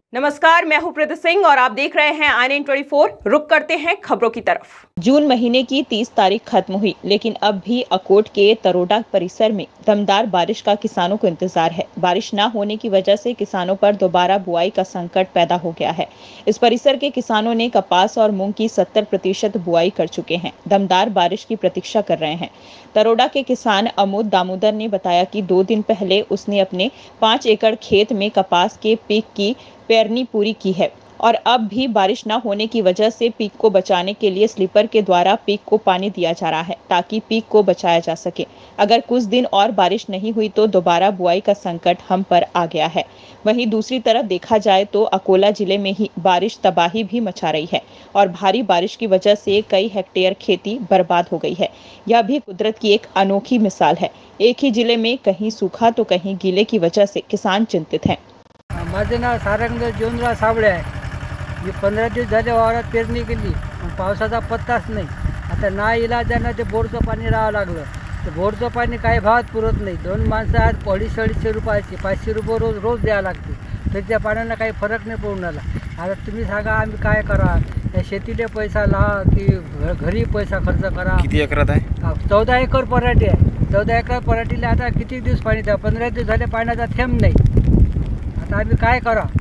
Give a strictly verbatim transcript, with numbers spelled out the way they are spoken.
नमस्कार, मैं हूं प्रीति सिंह और आप देख रहे हैं आई नाइन ट्वेंटी फोर। रुक करते हैं खबरों की तरफ। जून महीने की तीस तारीख खत्म हुई, लेकिन अब भी अकोट के तरोडा परिसर में दमदार बारिश का किसानों को इंतजार है। बारिश न होने की वजह से किसानों पर दोबारा बुआई का संकट पैदा हो गया है। इस परिसर के किसानों ने कपास और मूंग की सत्तर प्रतिशत बुआई कर चुके हैं। दमदार बारिश की प्रतीक्षा कर रहे हैं। तरोडा के किसान अमोद दामोदर ने बताया कि दो दिन पहले उसने अपने पाँच एकड़ खेत में कपास के पीक की पेरनी पूरी की है और अब भी बारिश न होने की वजह से पीक को बचाने के लिए स्लीपर के द्वारा पीक को पानी दिया जा रहा है ताकि पीक को बचाया जा सके। अगर कुछ दिन और बारिश नहीं हुई तो दोबारा बुआई का संकट हम पर आ गया है। वहीं दूसरी तरफ देखा जाए तो अकोला जिले में ही बारिश तबाही भी मचा रही है और भारी बारिश की वजह से कई हेक्टेयर खेती बर्बाद हो गई है। यह भी कुदरत की एक अनोखी मिसाल है। एक ही जिले में कहीं सूखा तो कहीं गीले की वजह से किसान चिंतित हैं। माझे नाव सारंग जीवनराव साबळे आहे। मी पंधरा दिवस झाले वावरात पेरणी केली, पण पावसाचा पत्ताच नाही। आता ना इलाजानं ते बोरचं पाणी राहावं लागलं। ते बोरचं पाणी काही भावात पुरत नाही। दोन माणसं आज अडीचशे अडीचशे रुपयाची पाचशे रुपये रोज रोज द्यावं लागते, तर त्या पाण्यानं काही फरक नाही पडून राहिला। आता तुम्ही सांगा आम्ही काय करा? या शेतीला पैसा लावा की घरी पैसा खर्च करा? किती एकरात आहे? चौदा एकर पराठी आहे। चौदा एकर पराठीला आता किती दिवस पाणी द्या? पंधरा दिवस झाले पाण्याचा थेंब नाही। आता आम्ही काय करा?